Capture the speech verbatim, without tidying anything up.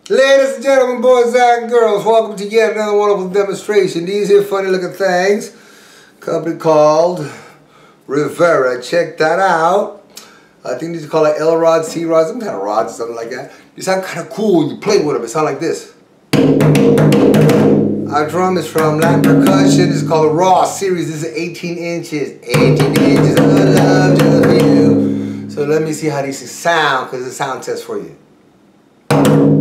Ladies and gentlemen, boys and girls, welcome to yet another wonderful demonstration. These here funny looking things, company called Rivera. Check that out. I think these are called like L rods, C rods, some kind of rods, something like that. They sound kind of cool when you play with them. It sounds like this. Our drum is from Latin Percussion. This is called a Raw series. This is eighteen inches. eighteen inches of love just for you. So let me see how these sound, because it's a sound test for you.